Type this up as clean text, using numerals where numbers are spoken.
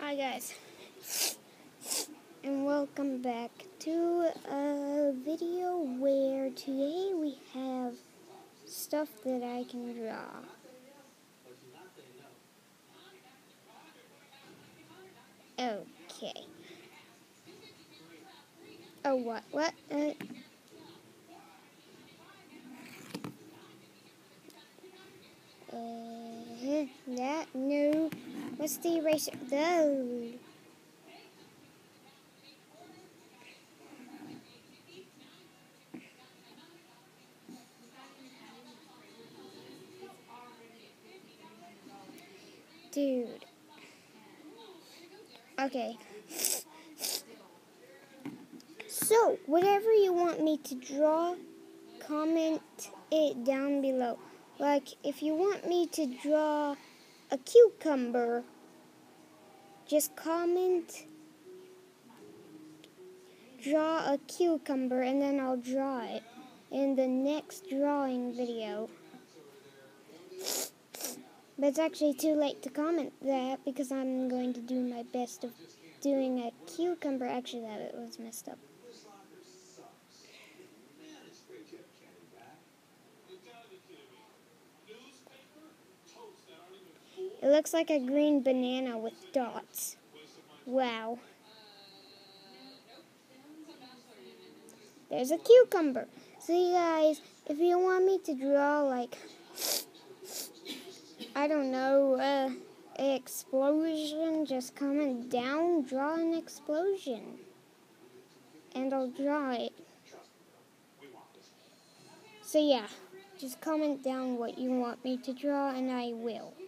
Hi guys, and welcome back to a video where today we have stuff that I can draw. Okay. Oh, what? No. What's the eraser? Dude. Okay. So, whatever you want me to draw, comment it down below. Like, if you want me to draw a cucumber, just comment, draw a cucumber, and then I'll draw it in the next drawing video. But it's actually too late to comment that because I'm going to do my best of doing a cucumber. Actually, that was messed up. It looks like a green banana with dots. Wow. There's a cucumber. So you guys, if you want me to draw like, I don't know, an explosion, just comment down, draw an explosion. And I'll draw it. So yeah, just comment down what you want me to draw and I will.